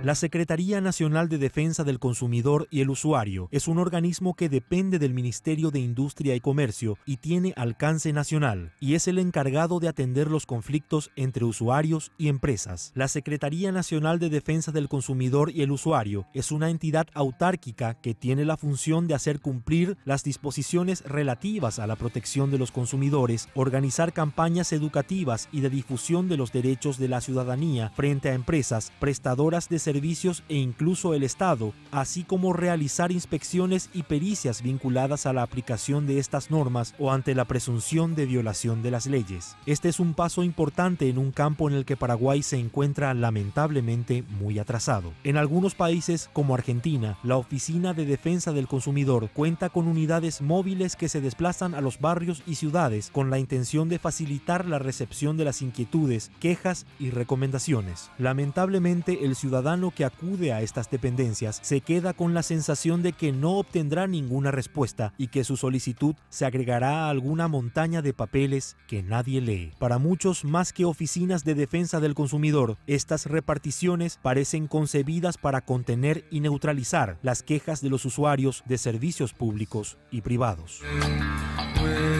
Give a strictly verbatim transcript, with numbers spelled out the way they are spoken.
La Secretaría Nacional de Defensa del Consumidor y el Usuario es un organismo que depende del Ministerio de Industria y Comercio y tiene alcance nacional, y es el encargado de atender los conflictos entre usuarios y empresas. La Secretaría Nacional de Defensa del Consumidor y el Usuario es una entidad autárquica que tiene la función de hacer cumplir las disposiciones relativas a la protección de los consumidores, organizar campañas educativas y de difusión de los derechos de la ciudadanía frente a empresas, prestadoras de servicios e incluso el Estado, así como realizar inspecciones y pericias vinculadas a la aplicación de estas normas o ante la presunción de violación de las leyes. Este es un paso importante en un campo en el que Paraguay se encuentra lamentablemente muy atrasado. En algunos países, como Argentina, la Oficina de Defensa del Consumidor cuenta con unidades móviles que se desplazan a los barrios y ciudades con la intención de facilitar la recepción de las inquietudes, quejas y recomendaciones. Lamentablemente, el ciudadano que acude a estas dependencias se queda con la sensación de que no obtendrá ninguna respuesta y que su solicitud se agregará a alguna montaña de papeles que nadie lee. Para muchos, más que oficinas de defensa del consumidor, estas reparticiones parecen concebidas para contener y neutralizar las quejas de los usuarios de servicios públicos y privados.